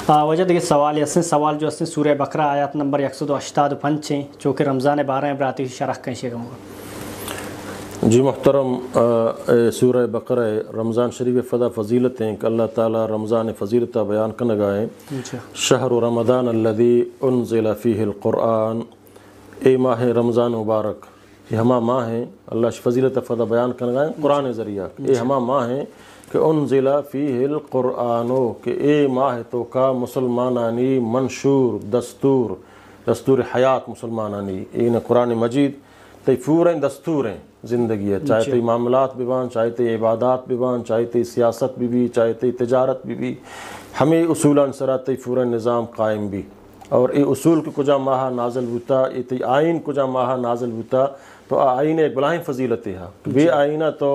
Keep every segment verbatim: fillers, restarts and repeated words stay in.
وجہ دیکھیے سوال یسن سوال جو اسن سورہ بقرہ آیات نمبر ایک سو دو اشتاد پنچیں چونکہ رمضان بارہ براتی شرح کنشے گا جی محترم، سورہ بقرہ رمضان شریف فضا فضیلت ہیں کہ اللہ تعالیٰ رمضان فضیلت بیان کرنے گائیں. شہر رمضان الذی انزل فیہ القرآن، اے ماہ رمضان مبارک، یہ ہما ماہ ہیں اللہ فضیلت فضا بیان کرنے گائیں قرآن ذریعہ. اے ہما ماہ ہیں کہ انزل فیہ القرآنو، کہ اے ماہ تو کا مسلمانانی منشور دستور دستور حیات مسلمانانی. این قرآن مجید تی پوریں دستور ہیں زندگی ہے، چاہے تی معاملات بھی بان، چاہے تی عبادات بھی بان، چاہے تی سیاست بھی بھی، چاہے تی تجارت بھی بھی، ہمیں اصولان سرا تی پورا نظام قائم بھی. اور ای اصول کے کجا ماہ نازل ہوتا، ای تی آئین کجا ماہ نازل ہوتا، تو آئین ایک بلائیں فضیلت ہے. بے آئینہ تو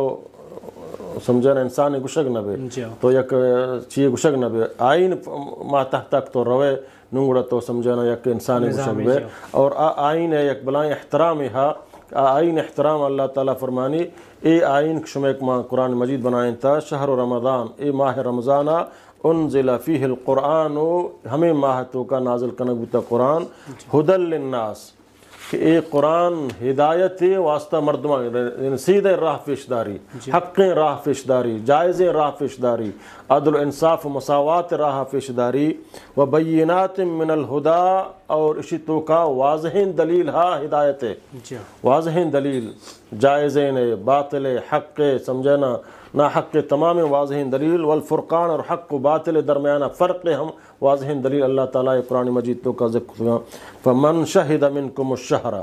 سمجھنا انسان گشگ نہ بے، تو یک چیئے گشگ نہ بے. آئین ماہ تحت تک تو روے ننگڑا تو سمجھنا یک انسان گشگ بے. اور آئین ایک بلائیں احترام ہے، آئین احترام اللہ تعالیٰ فرمانی اے آئین شما ایک ماہ قرآن مجید بنائیں تا شہر رمضان، اے ماہ رمضانہ انزل فیہ القرآن، ہمیں ماہ تو کا نازل کنگ بتا قرآن ہدی للناس، کہ اے قرآن ہدایت واسطہ مردمان، سیدھے راہ پیشداری، حق راہ پیشداری، جائز راہ پیشداری، عدل و انصاف و مساوات راہ پیشداری، و بینات من الہدا، اور اسی تو کا واضح دلیل ہا ہدایت، واضح دلیل جائزین باطل حق سمجھنا نا حق تمام واضح دلیل، والفرقان، اور حق و باطل درمیانہ فرق ہم واضح دلیل اللہ تعالیٰ قرآن مجید تو کا ذکر. فمن شہد منکم الشہر،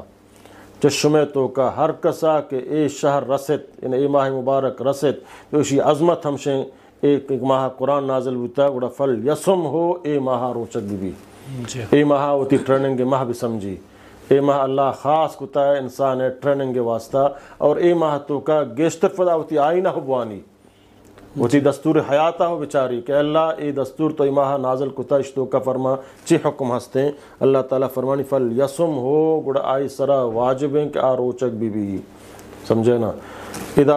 چشمے تو کا ہر کسا کہ اے شہر رست، یعنی اے ماہ مبارک رست، تو اسی عظمت ہمشیں ایک ماہ قرآن نازل ہوتا گوڑا فل یسم ہو، اے ماہ روچک بھی بھی، اے ماہ ہوتی ٹریننگ ماہ بھی سمجھی، اے ماہ اللہ خاص کتا ہے انسان ہے ٹریننگ واسطہ. اور اے ماہ تو کا گیشتر فدا ہوتی آئینہ حبوانی، ہوتی دستور حیاتہ ہو بچاری کہ اللہ اے دستور تو اے ماہ نازل کتا اشتو کا فرما چی حکم ہستے ہیں. اللہ تعالیٰ فرمانی فل یسم ہو گڑا آئی سرا واجب ہیں کہ آ روچک بھی بھی، سمجھے نا ادا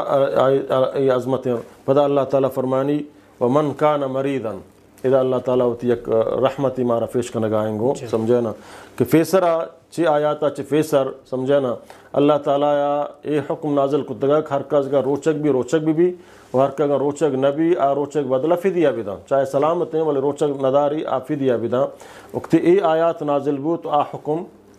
ای عظمت ہے. پدا اللہ تعالیٰ فرمانی ومن کان مریضاً، ادا اللہ تعالیٰ ہوتی ایک رحمتی مارا فیش کا نگائیں گو، سمجھے نا کہ فیسرہ چی آیاتا چی فیسر، سمجھے نا اللہ تعالیٰ اے حکم نازل کتگا ہر کس کا روچک بھی روچک بھی بھی، اور ہر کا روچک نبی آ روچک بدلہ فدیہ بھی دا، چاہے سلامت ہیں ولی روچک نداری آ فدیہ بھی دا. وقتی اے آیات نازل بو تو آ حکم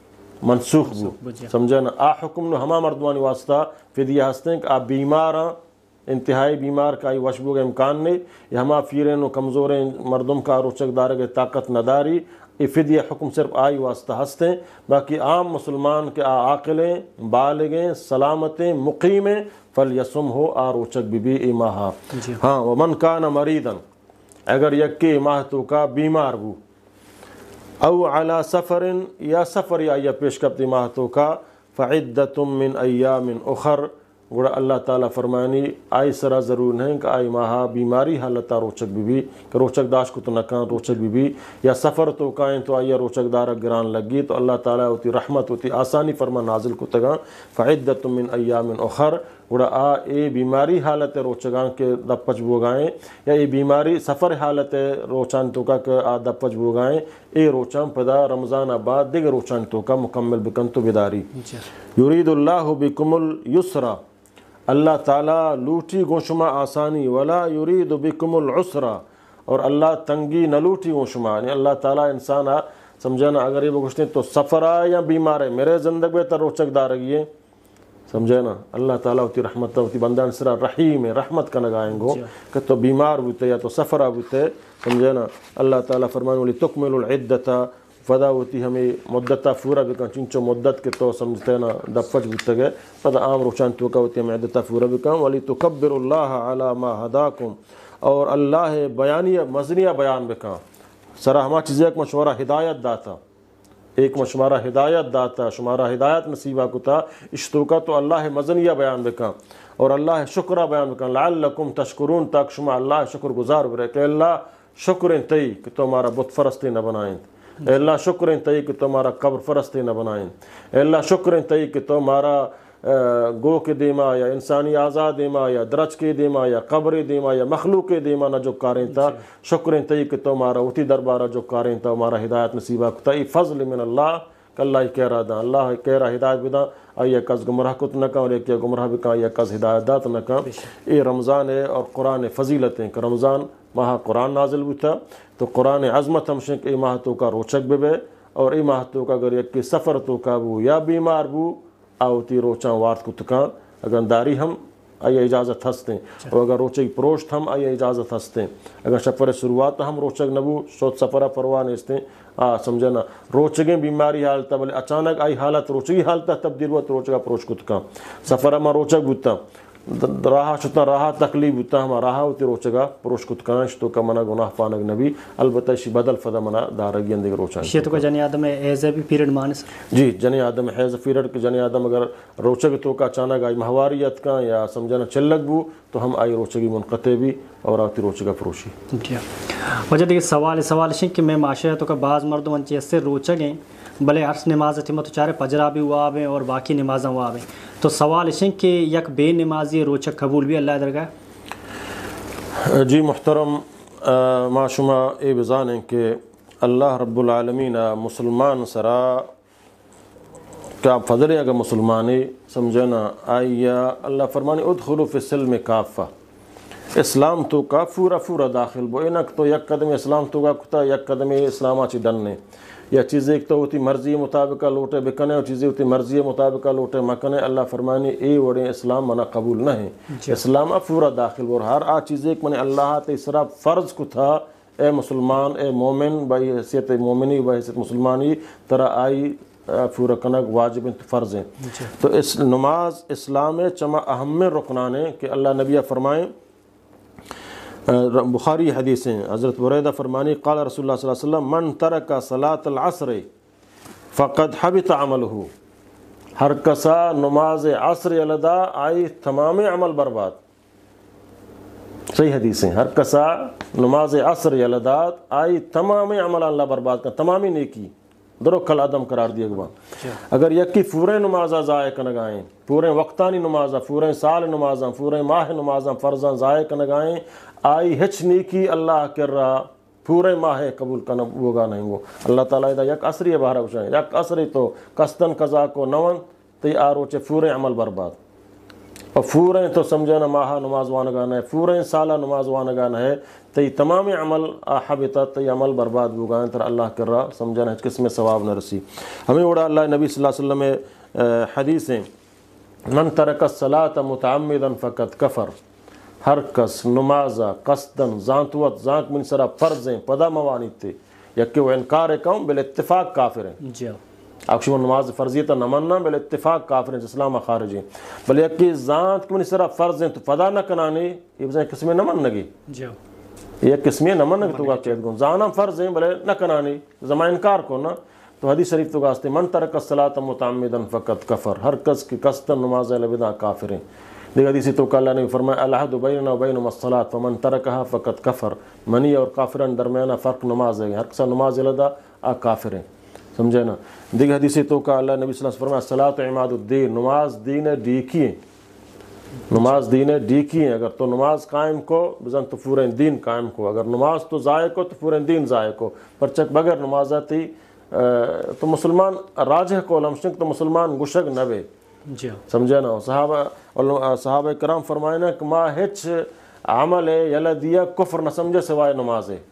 منسوخ بو، سمجھے نا آ حکم نو ہما مردوانی واسطہ فدیہ ہستے ہیں کہ آ بیماراں انتہائی بیمار کا آئی وشبو کا امکان نہیں، یا ہما فیرین و کمزوریں مردم کا روچک دارے طاقت نداری، یہ فدیہ حکم صرف آئی واسطہ ہستے ہیں. باقی عام مسلمان کے عاقلیں بالغیں سلامتیں مقیمیں فل یسم ہو آ روچک بھی بھی اے ماہا. ہاں ومن کان مریضاً، اگر یکی ماہ تو کا بیمار بو، او علی سفر، یا سفر یا یا پیش کبتی ماہ تو کا فعدت من ایام اخر، گوڑا اللہ تعالیٰ فرمانی آئی سرا ضرور نہیں کہ آئی ماہا بیماری حالتا روچک بھی بھی، کہ روچک داش کو تو نکان روچک بھی بھی، یا سفر تو کائیں تو آئی روچک دارہ گران لگی، تو اللہ تعالیٰ ہوتی رحمت ہوتی آسانی فرما نازل کو تگا فعدت من ایام اخر. گوڑا آ اے بیماری حالت روچگان کے دپچ بوگائیں، یا اے بیماری سفر حالت روچان تو کا کہ آ دپچ بوگائیں، اے روچان پدا رمضان بعد دیگر روچان تو کا مکمل بکن تو بیداری. یرید اللہ بکم اليسر، اللہ تعالیٰ لوٹی گو شما آسانی، ولا یرید بکم العسر، اور اللہ تنگی نہ لوٹی گو شما. یعنی اللہ تعالیٰ انسان سمجھانا اگر یہ بگوشتے تو سفر آئے یا بیمار ہے میرے زندگی بہتر روچک دارگی ہے، سمجھے نا اللہ تعالیٰ ہوتی رحمت ہوتی بندان سرا رحیم ہے، رحمت کا نگائیں گو کہ تو بیمار ہوتے یا تو سفر ہوتے، سمجھے نا اللہ تعالیٰ فرمانے والی تکمل العدتہ، فدا ہوتی ہمیں مدتہ پورا بکن چنچو مدت کے تو سمجھتے نا دفج بھتے گئے، فدا عام روچان تو کا ہوتی ہمیں عدتہ پورا بکن. ولی تکبر اللہ علی ما ہداکم، اور اللہ بیانیہ مزنیہ بیان بکن سرا ہما چیزیں ایک مشورہ ہدایت داتا، ایک مشمارہ ہدایت داتا شمارہ ہدایت نصیبہ کتا اشتو کا، تو اللہ مزنیہ بیان بکن اور اللہ شکرہ بیان بکن لعلکم تشکرون، تاک شما اللہ شکر گزار برے کہ اللہ شکر انتہی کہ تو ہمارا بت فرستی نہ بنائیں، اے اللہ شکر انتہی کہ تو ہمارا قبر فرستی نہ بنائیں، اے اللہ شکر انتہی کہ تو ہمارا گو کے دیما یا انسانی آزاد دیما یا درج کے دیما یا قبر دیما یا مخلوق دیما نہ جو کاریں تا شکریں تی کہ تو مارا اتی دربارہ جو کاریں تا مارا ہدایت نصیبہ کتا ای فضل من اللہ کہ اللہ ہی کہہ رہا دا اللہ کہہ رہا ہدایت بدا آئی کس گمراہ کت نہ کہاں اور ایک گمراہ بھی کہاں یا کس ہدایت دات نہ کہاں اے رمضان ہے اور قرآن فضیلتیں کہ رمضان ماہ قرآن نازل بھی تھا تو قرآن عظمت ہم شنک اے ماہ تو کا روچک بھی بے اور اے ماہ تو کا اگر یک کی سفر تو کا بو یا بیمار بو آوتی روچاں وارت کت کہاں اگر داری ہم آئی اجازت ہستے اور اگر روچک پروشت ہم آئی اجازت ہستے اگر سفر شروعات ہم روچک نبو شوت سفرہ پروان استے آ سمجھنا روچگیں بیماری حالتا بلے اچانک آئی حالت روچگی حالتا تبدیل ہوا تو روچگا پروش کت کہاں سفرہ ما روچک بوتا راہ شتا راہ تکلیف بوتا ہما راہ ہوتی روچگا پروش کت کہاں شتو کا منا گناہ پانک نبی البتہ شی بدل فدا منا دارگی اندے روچاں شیطو کا جنی آدم ایزے بھی پیریڈ مانس جی جنی آدم حیض پیریڈ کے جنی آدم اگر روچگ تو کا اچانک آئی مہواریت کا یا سمجھنا چلک بو تو ہم آئی روچگی منقطع بھی اور آتی روچگا پروشی جی وجہ دیکھ سوال سوال شن کہ میں معاشرہ تو کا بعض مردم انچی اس سے روچگیں بلے عرص نماز تھی تو چارے پجرا بھی ہوا آویں اور باقی نمازاں ہوا آویں تو سوال شن کہ یک بے نمازی روچک قبول بھی اللہ درگاہ جی محترم ما شما اے بزانیں کہ اللہ رب العالمین مسلمان سرا کیا فضل اگر مسلمانی سمجھنا آئیا اللہ فرمانی ادخلوا فی السلم کافہ اسلام تو کا پورا پورا داخل بو اینک تو یک قدم اسلام تو کا کتا یک قدم اسلام آچی ڈننے یا چیزیں ایک تو ہوتی مرضی مطابقہ لوٹے بکنے اور چیزیں ہوتی مرضی مطابقہ لوٹے مکنے اللہ فرمانی اے وڑے اسلام منا قبول نہ ہے اسلام پورا داخل اور ہر آ چیزیں ایک منی اللہ تے اسرا فرض کو تھا اے مسلمان اے مومن بائی حیثیت مومنی بائی حیثیت مسلمانی ترا آئی پورا کنک واجب فرض ہیں تو اس نماز اسلام چما اہم رکنانے کہ اللہ نبی فرمائیں بخاری حدیثیں حضرت بریدہ فرمانی قال رسول اللہ صلی اللہ علیہ وسلم من ترک صلاة العصر فقد حبط عملہ ہر کسا نماز عصر الدا آئی تمام عمل برباد صحیح حدیثیں ہر کسا نماز عصر الدا آئی تمام عمل اللہ برباد کا تمامی نیکی درو کل عدم قرار دیا گوا اگر یکی پورے نمازہ ضائع کنگائیں پورے وقتانی نمازہ پورے سال نمازہ پورے ماہ نمازہ فرضاں ضائع کنگائیں آئی ہچ نیکی اللہ کر رہا پورے ماہ قبول کرنا ہوگا نہیں گو اللہ تعالیٰ دا یک عصری ہے باہر اوشائیں یک عصری تو قصدن قضا کو نون تی آروچے پورے عمل برباد اور پورے تو سمجھنا ماہ نماز وانگانا ہے پورے سالہ نماز وانگانا ہے تی تمام عمل حبتا تی عمل برباد ہوگا تر اللہ کر رہا سمجھنا ہے کس میں ثواب نہ رسی ہمیں اڑا اللہ نبی صلی اللہ علیہ وسلم حدیثیں من ترک الصلاة متعمدا فقد کفر ہر کس نمازہ قصدن زانتوت زانک من سرا فرضیں پدا موانی تھے یکی وہ انکار کون بل اتفاق کافر ہیں جی اکشم نماز فرضیتا نمنا بل اتفاق کافر ہیں اسلام خارج ہیں بل یکی زانت من سرا فرضیں تو پدا نہ کنانی یہ بزن قسمیں نمن نگی جی یہ قسمیں نمن نگی تو گا قید گون زانم فرضیں بلے نہ کنانی زمان انکار کو نا تو حدیث شریف تو گاستے من ترک الصلاة متعمدا فقط کفر ہر کس کی قصدن نماز لبدا کافر ہیں دیکھ حدیثی تو کہ اللہ نے فرمایا العہد بیننا و بینہم الصلاۃ فمن ترکہا فقط کفر منی اور کافرن درمیانہ فرق نماز ہے ہر کسا نماز لدا آ کافر ہیں سمجھے نا دیکھ حدیثی تو کہ اللہ نبی صلی اللہ علیہ وسلم فرمایا الصلاۃ عماد الدین نماز دین ڈیکی ہیں نماز دین ڈیکی ہیں اگر تو نماز قائم کو بزن تو پورے دین قائم کو اگر نماز تو ضائع کو تو پورے دین ضائع کو پرچک بغیر نماز آتی تو مسلمان راجح کو لمشنک تو مسلمان گشک نبے جی سمجھے نا صحابہ صحابہ کرام فرمائے نا کہ ما ہچ عمل ہے یلا دیا کفر نہ سمجھے سوائے نماز ہے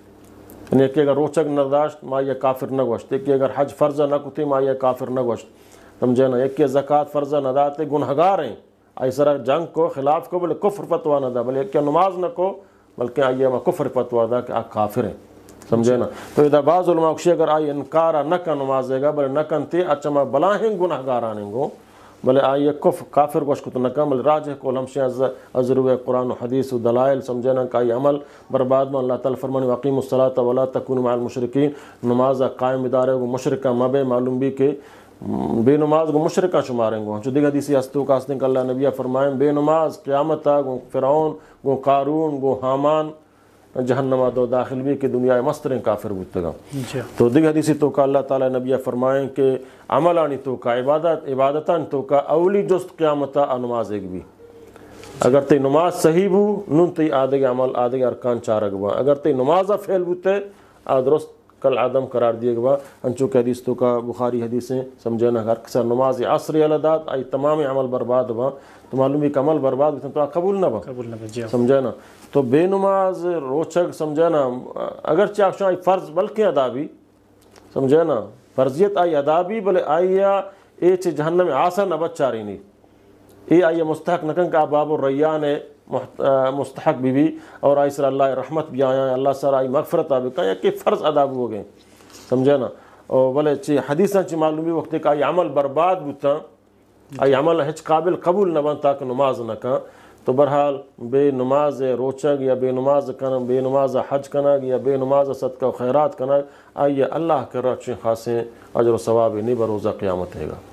یعنی کہ اگر روچک نرداشت ما یہ کافر نہ گوشت کہ اگر حج فرضہ نہ کتی ما یہ کافر نہ گوشت سمجھے نا ایک کہ زکوٰۃ فرضہ نہ داتے گنہگار ہیں ایسا جنگ کو خلاف کو بلے کفر فتوا نہ دا بلے ایک کہ نماز نہ کو بلکہ آئیے ما کفر فتوا دا کہ آپ کافر ہیں سمجھے نا تو اذا بعض علماء کشی اگر آئی انکارا نہ کا نماز دے گا بلے نہ کنتے اچھا ما بلاہیں گنہگار آنیں گو بلے آئیے کف کافر گوش کو تو نہ کم بلے راجح کو لمشی ازروع قرآن و حدیث و دلائل سمجھنا کہ آئی عمل برباد میں اللہ تعالیٰ فرمانی وقیم الصلاۃ ولا تکونوا مع المشرکین نماز قائم ادارے کو مشرکہ مبے معلوم بھی کہ بے نماز کو مشرکہ شماریں گو جو دیکھ حدیثی ہستو کاسدیں کہ اللہ نبیہ فرمائیں بے نماز قیامت گو فرعون گو قارون گو حامان جہنم دو داخل بھی کہ دنیا مستریں کافر بودتگا تو دیگر حدیثی تو کا اللہ تعالیٰ نبی فرمائیں کہ عملانی تو کا عبادت عبادتان تو کا اولی جست قیامتا نماز ایک بھی اگر تی نماز صحیح بو نون تی آدھے عمل آدھے ارکان چارگ با اگر تی نمازہ فیل بوتے درست کل عدم قرار دیے گا انچو کہ حدیث تو کا بخاری حدیثیں سمجھنا ہر کسر نماز عصری علادات آئی تمام عمل برباد با تو معلوم ہے کہ عمل برباد ہوتا تو قبول نہ با سمجھنا تو بے نماز روچک سمجھنا اگرچہ آپ شاید فرض بلکہ ادا بھی سمجھنا فرضیت آئی ادا بھی بلے آئیا اے چھ جہنم آسان ابت چاری نہیں اے آئیے مستحق نکن کا باب الریان مستحق بھی بھی اور آئی سر اللہ رحمت بھی آیا اللہ سر آئی مغفرت آبکا یا کہ فرض ادا بھی ہو گئے سمجھے نا اور بلے چی حدیثاں چی معلومی وقت کہ آئی عمل برباد بوتا آئی عمل ہچ قابل قبول نہ بنتا کہ نماز نہ کن تو برحال بے نماز روچگ یا بے نماز کن بے نماز حج کنگ یا بے نماز صدقہ و خیرات کنگ آئیے اللہ کر رہا چین خاصیں اجر و ثواب نہیں بروزہ قیامت ہے گا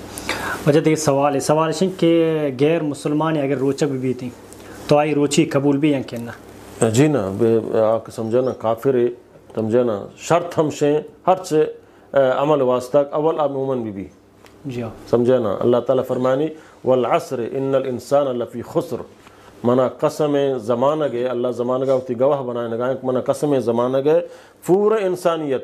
وجہ دیکھ سوال ہے سوال ہے کہ غیر مسلمان اگر روچک بھی تھیں تو آئی روچی قبول بھی ہیں کہنا جی نا بے آکھ سمجھنا کافر سمجھنا شرط ہم شیں ہر سے عمل واسطہ اول آپ مومن بھی بھی جی ہاں سمجھنا اللہ تعالیٰ فرمانی والعصر ان الانسان لفی خسر منا قسم زمانہ گئے اللہ زمانہ گا ہوتی گواہ بنائے نگائیں منا قسم زمانہ گئے پورا انسانیت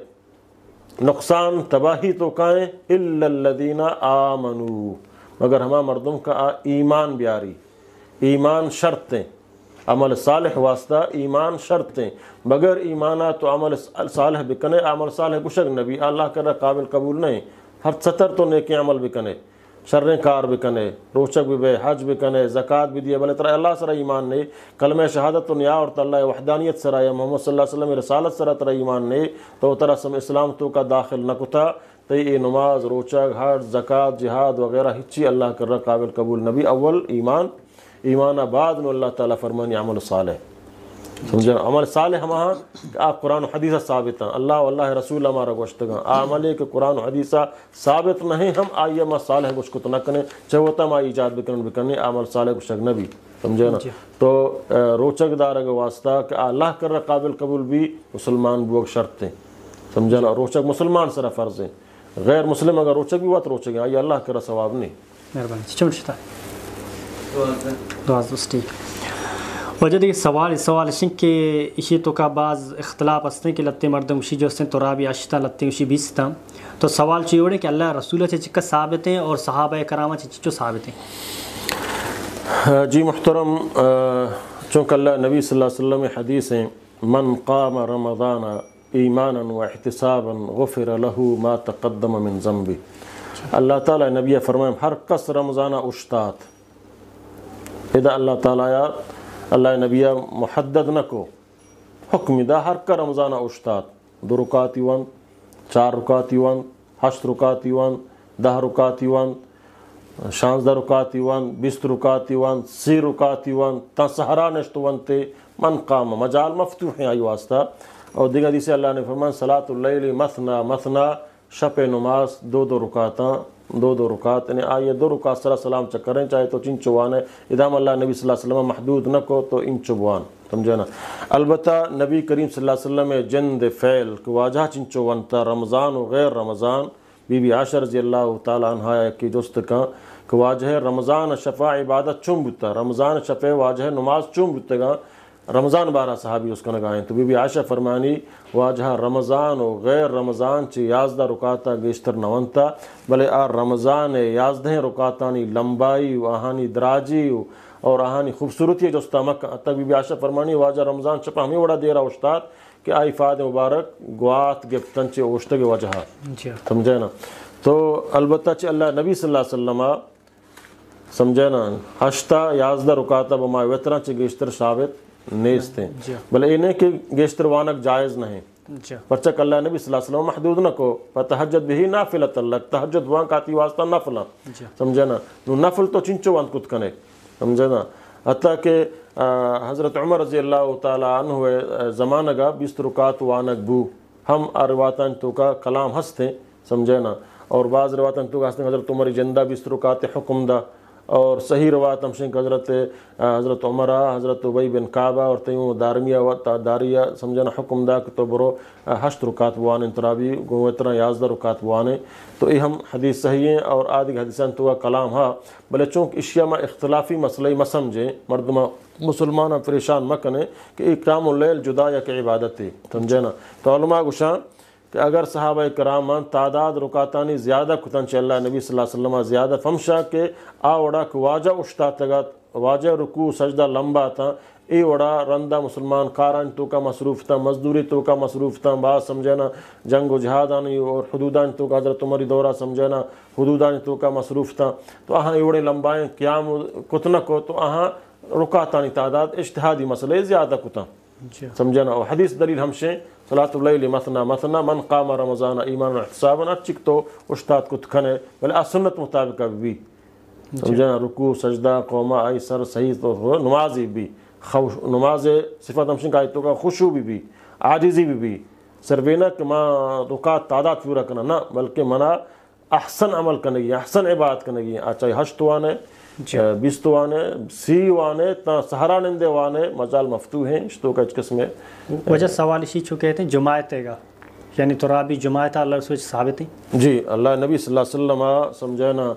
نقصان تباہی تو کائیں الا الذین آمنوا مگر ہما مردم کا ایمان بیاری ایمان شرطیں عمل صالح واسطہ ایمان شرطیں بغیر ایمانہ تو عمل صالح بکنے عمل صالح کشک نبی اللہ کر قابل قبول نہیں ہر ستر تو نیکی عمل بکنے شریں کار بکنے روچک بھی بے حج بکنے زکوٰۃ بھی دیے بلے ترہ اللہ سر ایمان نہیں کلمہ شہادت تو نیا اور اللہ وحدانیت سر یا محمد صلی اللہ علیہ وسلم رسالت سر ترہ ایمان نہیں تو ترہ سم اسلام تو کا داخل نکتا تو یہ نماز روچک حج زکوٰۃ جہاد وغیرہ ہچی اللہ کر رہا قابل قبول نبی اول ایمان ایمان بعد نو اللہ تعالیٰ فرمانی عمل صالح سمجھے عمل صالح ہماں آپ قرآن و حدیثہ ثابت ہیں اللہ و اللہ رسول ہمارا گوشتگاں عملے کہ قرآن و حدیثہ ثابت نہیں ہم آئیے ما صالح گوشت کو تو نہ کنے چاہوتا ما ایجاد بکن بکنے عمل صالح گوشتگ نبی سمجھے نا تو روچک دارگ واسطہ کہ اللہ کر رہا قابل قبول بھی مسلمان بوگ شرط ہیں سمجھے نا روچک مسلمان سر فرض ہیں غیر مسلم اگر روچک بھی ہوا تو روچک ہیں آئیے اللہ کر رہا ثواب نہیں مہربانی چمشتا دعا دوستی وجہ دیکھ سوال اس سوال شن کہ اسی تو کا بعض اختلاف ہستے کہ لتے مردم اسی جو ہستیں تو رابی عشتہ لتے اسی بیستا تو سوال چیوڑے کہ اللہ رسول سے چکا ثابت ہیں اور صحابہ کرامہ سے چچو ثابت ہیں جی محترم چونکہ اللہ نبی صلی اللہ علیہ وسلم حدیث ہیں من قام رمضان ایمانا و احتسابا غفر له ما تقدم من ذنبی اللہ تعالیٰ نبی فرمائیں ہر کس رمضانہ اشتات اذا اللہ تعالیٰ اللہ نبیہ محدد نہ کو حکم دا ہر کا رمضانہ اشتات دو رکات یوان چار رکات یوان ہشت رکات یوان دہ رکات یوان شانزدہ رکات یوان بیست رکات یوان سی رکات یوان تا سہرا نشت ونتے من قام مجال مفتوح ہیں آئی واسطہ اور دیگر دیسے اللہ نے فرمان صلاة اللیل مثنا مثنا شپ نماز دو دو رکاتاں دو دو رکات یعنی آئیے دو رکات صلی اللہ سلام چکریں چاہے تو چن چوان ہے ادام اللہ نبی صلی اللہ علیہ وسلم محدود نہ کو تو ان چوان سمجھے نا البتہ نبی کریم صلی اللہ علیہ وسلم جند فعل کہ واجہ چن چوان تا رمضان و غیر رمضان بی بی عائشہ رضی اللہ تعالیٰ عنہ کی جست کا کہ واجہ رمضان شفا عبادت چون بتا رمضان شفا واجہ نماز چون بتا گا رمضان بارہ صحابی اس کا نگائیں تو بی بی عائشہ فرمانی واجہ رمضان و غیر رمضان چی یازدہ رکاتا گیشتر نونتا بلے آر رمضان یازدہ رکاتانی لمبائی و آہانی دراجی اور آہانی خوبصورتی جو استامک تک بی بی عائشہ فرمانی واجہ رمضان چپا ہمیں وڑا دے رہا اشتار کہ آئی فاد مبارک گوات گفتن چی اوشتگ وجہ سمجھے نا تو البتہ چی اللہ نبی صلی اللہ علیہ وسلم سمجھے نا ہشتہ یازدہ رکاتا بما وطرہ چی گیشتر ثابت نیستیں بلے انہیں کہ گیشتر وانک جائز نہیں پرچک اللہ نبی صلی اللہ علیہ وسلم محدود نہ کو فتحجد بھی نافلت اللہ تحجد وان کاتی واسطہ نفلہ سمجھے نا نفل تو چنچو وان کت کنے سمجھے نا حتیٰ کہ حضرت عمر رضی اللہ تعالیٰ عنہ زمانہ گا بیست رکات وانک بو ہم رواتان تو کا کلام ہستے سمجھے نا اور بعض رواتان تو کا ہستے حضرت عمر جندہ بیست رکات حکم دا اور صحیح روایت ہم شنک حضرت حضرت عمرہ حضرت ابی بن کعبہ اور تیوں دارمیہ و داریہ سمجھنا حکم دا کہ تو برو ہشت رکعت بوانے ترابی گو اتنا یازدہ رکعت بوانے تو یہ ہم حدیث صحیح ہیں اور آدھی حدیثاں تو کلام ہاں بلے چونکہ اشیاء میں اختلافی مسئلہ مہ سمجھیں مردمہ مسلمان پریشان مکنے کہ اقام اللیل جدا یا کہ عبادت ہے سمجھے نا تو علماء گشان کہ اگر صحابہ کرام تعداد رکاتانی زیادہ کتن چل اللہ نبی صلی اللہ علیہ وسلم زیادہ فمشا کہ آ وڑا کہ واجہ اشتا تگت واجہ رکوع سجدہ لمبا تھا ای وڑا رندہ مسلمان کاران تو کا مصروف تھا مزدوری تو کا مصروف تھا بعض سمجھنا جنگ و جہاد آنی اور حدودان تو کا حضرت عمری دورہ سمجھنا حدودان تو کا مصروف تھا تو آہاں ایوڑے لمبائیں قیام کتنا کو تو آہاں رکاتانی تعداد اجتہادی مسئلے زیادہ کتا سمجھنا اور حدیث دلیل ہمشیں صلاۃ اللیل مثنا مثنا من قام رمضان ایمان احتسابا اچک تو استاد کت کھنے بلے سنت مطابق بھی سمجھنا رکوع سجدہ قوما آئی سر صحیح تو نمازی بھی نماز صفت ہمشن کا آیتوں کا خشوع بھی بھی عاجزی بھی بھی سروینا کہ ماں رکعت تعداد پورا کرنا نہ بلکہ منا احسن عمل کرنے گی احسن عبادت کرنے گی چاہے ہشت وانے بیست وانے سی وانے تا سہارا نندے وانے مجال مفتوح ہیں اشتوں کا اچ قسم ہے وجہ سوال اسی چکے تھے جماعت گا یعنی ترابی جماعت اللہ رسول ثابت ہیں جی اللہ نبی صلی اللہ علیہ وسلم سمجھنا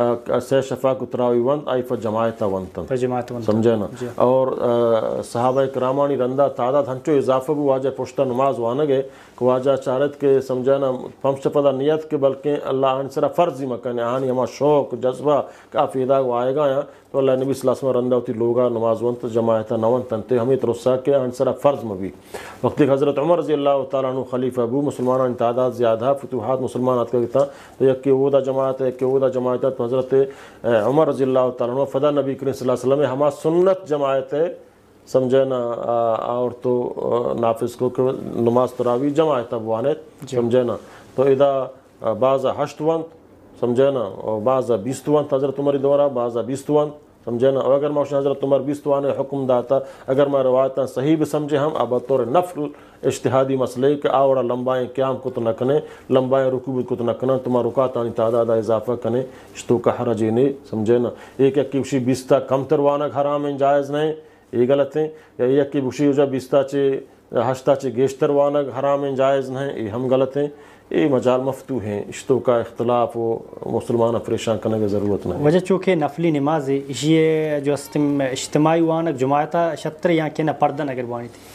سے شفا کو تراوی وند آئی فا جماعتا وندتن سمجھنا اور صحابہ کرامانی رندہ تعداد ہنچو اضافہ بھی واجہ پشتہ نماز وانگے کہ واجہ چارت کے سمجھنا پمشت پدا نیت کے بلکہ اللہ آن سرا فرضی مکنے آنی ہما شوق جذبہ کافی ادا کو آئے گا یا تو اللہ نبی صلی اللہ علیہ وسلم رندہ ہوتی لوگا نماز ونت جماعتا نونتن تے ہمیں ترسا کے آن سرا فرض مبی وقتی حضرت عمر رضی اللہ تعالیٰ عنہ خلیفہ ابو مسلمانان تعداد زیادہ فتوحات مسلمانات کا کتا تو یک کہ اودا جماعت ہے یک کہ اودا جماعت ہے تو حضرت عمر رضی اللہ تعالیٰ عنہ فدا نبی کریم صلی اللہ علیہ وسلم ہما سنت جماعت ہے سمجھنا اور تو نافذ کو نماز تراوی جماعت بوانے سمجھنا تو ادا بعض ہشت وند سمجھنا اور بعض بیست وند حضرت عمر دورہ بعض بیست وند سمجھنا اور اگر موشن حضرت عمر بیست وانے حکم داتا اگر میں روایتاں صحیح بھی سمجھے ہم اب طور نفل اجتہادی مسئلے کہ آوڑا لمبائیں قیام کو تو نہ کنے لمبائیں رکوع کو تو نہ کنے تمہا رکعتانی تعداد اضافہ کنے اشتو کا حرج نہیں سمجھنا ایک ایک کی بشی بیستا کم تروانک حرام ہیں جائز نہیں یہ غلط ہیں یا ایک کی بشی جو بیستا چے ہشتا چے گیشتر وانک حرام ہیں جائز نہیں یہ ہم غلط ہیں یہ مجال مفتوح ہیں اشتوں کا اختلاف و مسلمان پریشان کرنے کی ضرورت نہیں وجہ چونکہ نفلی نماز یہ جو اجتماعی وانک جماعتا شتر یا کہ نہ پردن اگر وانی تھی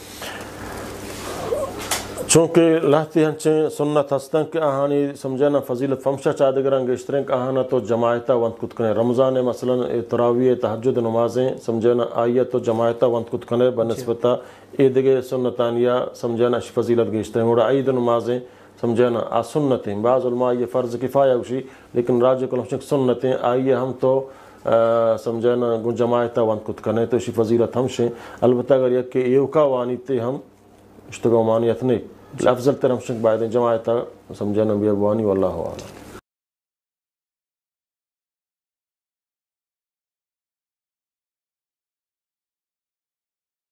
چونکہ لہتی ہنچیں سنت ہستن کہ آہانی سمجھنا فضیلت فمشہ چادگران گشتریں کہ آہانا تو جماعتا وانت کت کنے رمضان مثلا تراویح تہجد نمازیں سمجھنا آئیت تو جماعتا وانت کت کنے بنسبتا عیدگے سنتانیہ سمجھنا فضیلت گشتریں اور عید نمازیں سمجھنا آ سنتیں بعض علماء یہ فرض کفایہ ہوشی لیکن راجع کلمشک سنتیں آئیے ہم تو سمجھنا جماعتا وانت کت کنے تو اسی فضیلت ہمشیں البتہ اگر یک کہ ایوکا وانیتے ہم اشتگو مانیت نہیں افضل تر ہمشک باید جماعتا سمجھنا بیابوانی واللہ اعلم